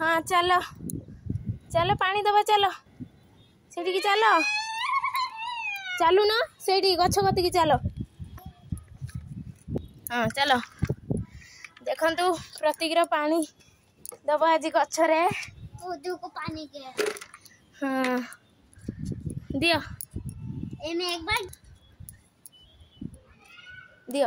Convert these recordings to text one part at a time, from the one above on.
हाँ चलो चलो पानी दबा चलो सेठी चलो चलू ना सेठी गछ कतिकी चलो हाँ चलो देखंतु प्रतीक पानी दबा आज गछरे को पानी के हाँ दियो एमे एक बार दियो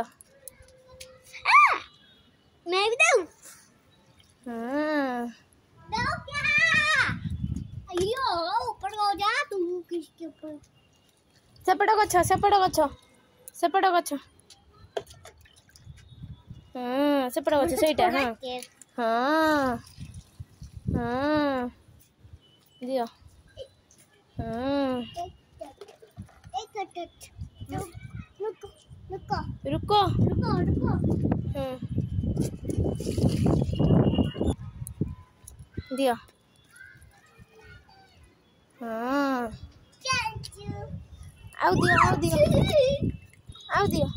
मैं भी दूं हाँ दो क्या अयो ऊपर हो जा तू किसके ऊपर सेपट गछ हाँ सेपट गछ सेटा हाँ हाँ हाँ दियो हाँ रुको हाँ दियो हाँ आओ दियो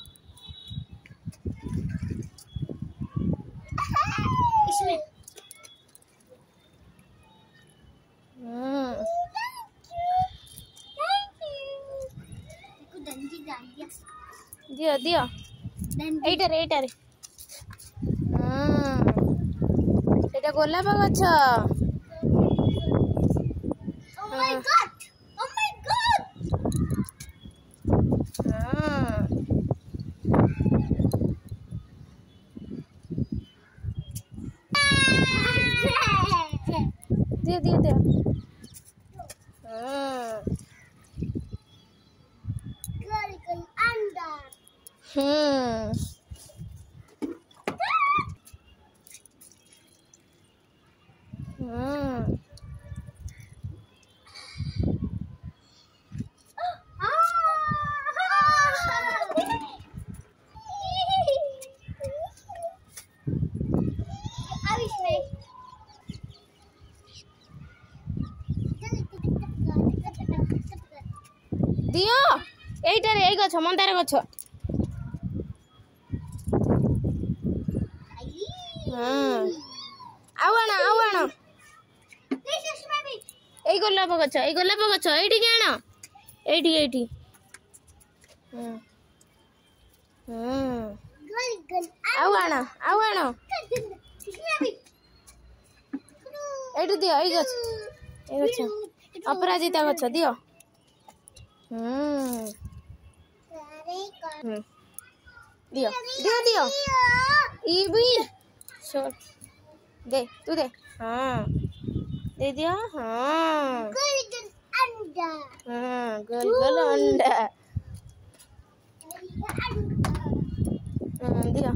इसमें दियो एटारे एटा गोलाप गछ Oh my god! दियो दियो एटारे ए गछ मंदार गछ आउ आण ए गोलाप गछ एठी के आण एठी आउ आण एठी दियो ए गछ अपराजिता गछ दियो दियो इबी दे तू दे हाँ दे दिया हाँ गोल अंडा दिया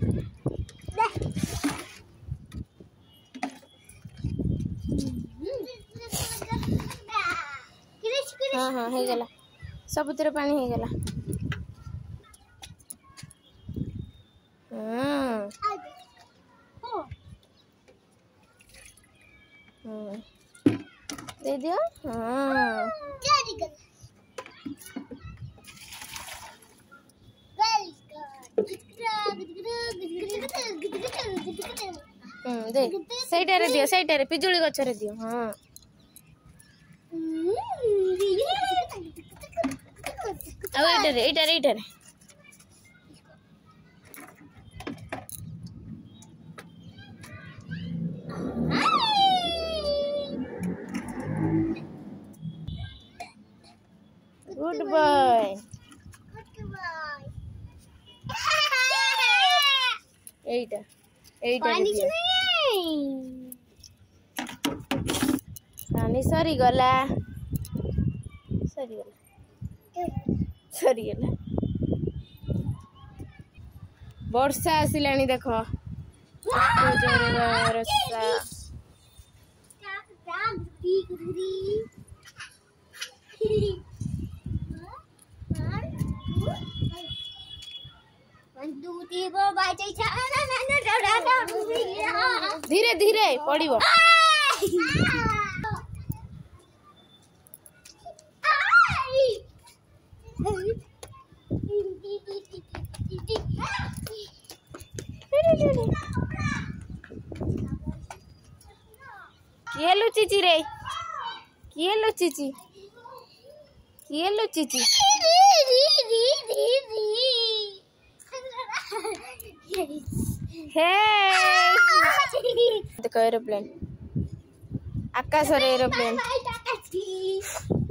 हाँ हो गला सबुतिर पानी हो गला दे दिया हाँ दे सैटारे दियो सैटारे पिजुली गछरे दियो हाँ अब एटारे गुड बॉय एटा पानी सरी गला वर्षा आसिलानी देख वर्षा धीरे धीरे पड़िबो किए लुचिची रे किए लुचिची किए लुचिची हे देखो एरोप्लेन आकाश रे एरोप्लेन